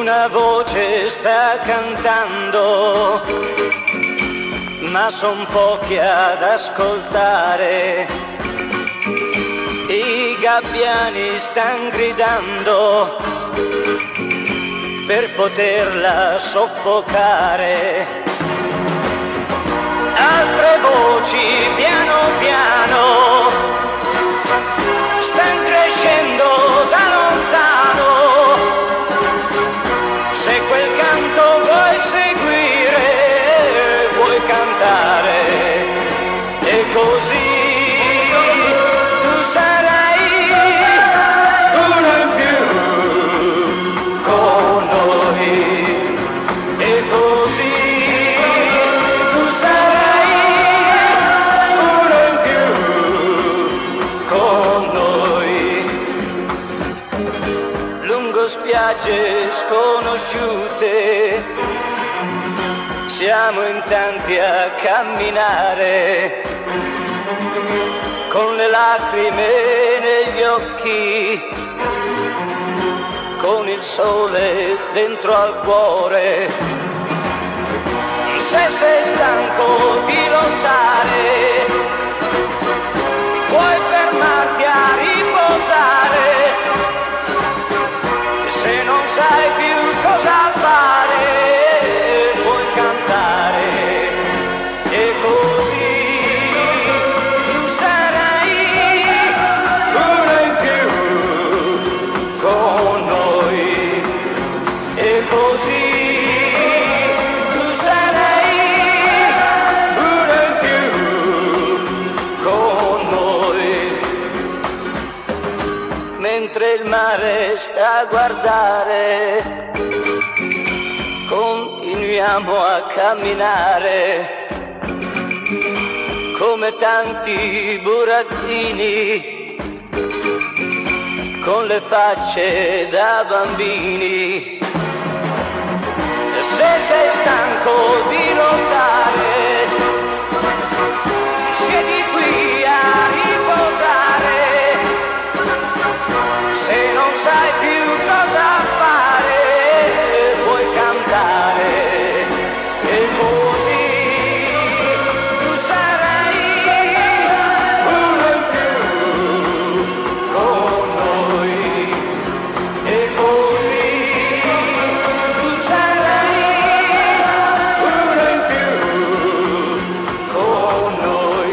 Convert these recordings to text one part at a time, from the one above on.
Una voce sta cantando, ma son pochi ad ascoltare. I gabbiani stan gridando per poterla soffocare. Altre voci piano piano stan crescendo da lontano. Se quel canto vuoi seguire, vuoi cantare, e così tu sarai uno in più con noi, e così tu sarai uno in più con noi. Lungo spiagge sconosciute siamo in tanti a camminare, con le lacrime negli occhi, con il sole dentro al cuore. Se sei stanco di lottare, puoi fermarti a riposare. Se non sai più cosa fare, puoi cantare, e così tu sarai uno in più con noi, e così tu sarai uno in più con noi. Mentre il mare sta a guardare, continuiamo a camminare come tanti burattini, con le facce da bambini. Se sei stanco di lottare, siedi qui a riposare. Se non sai più cosa fare, puoi cantare, e così tu sarai uno in più con noi, e così tu sarai uno in più con noi.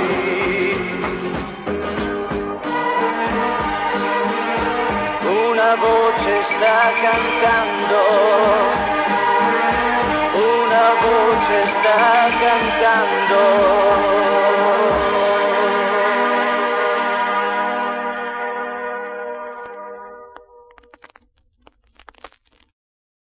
Una voce sta cantando, una voce sta cantando.